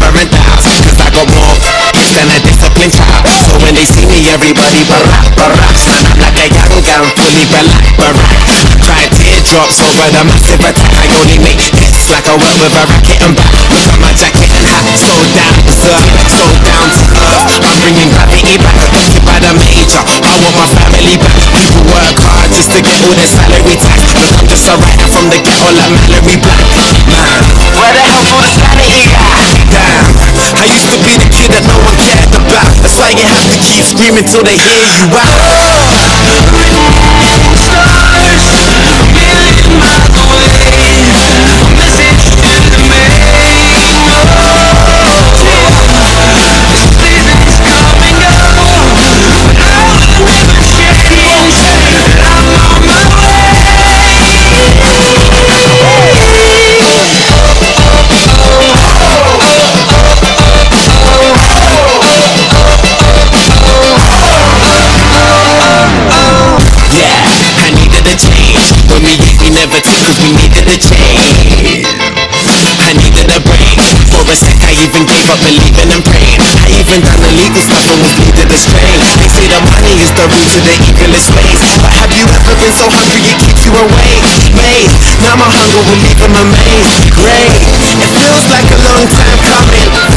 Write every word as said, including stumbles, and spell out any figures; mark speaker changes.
Speaker 1: different styles, cause I got more hits than a disciplined child. So when they see me, everybody barack, barack. Man, I'm like a young gun, fully black, barack. Cry teardrops over the massive attack. I only make hits like I work with a racket and back. Look at my jacket and hat, so down to earth, so down to earth. I'm bringing gravity back, adopted by the major. I want my family back. People work hard just to get all their salary tax. Look, I'm just a writer from the ghetto like Mallory Black. Man, where the hell's all the sanity at? Damn, I used to be the kid that no one cared about. That's why you have to keep screaming till they hear you out. Never took cause we needed a change. I needed a break. For a sec I even gave up believing and praying. I even done illegal stuff and was needed a strain. They say the money is the root to the evilest ways, but have you ever been so hungry it keeps you awake? Mate, now my hunger will leave him amazed. Great, it feels like a long time coming.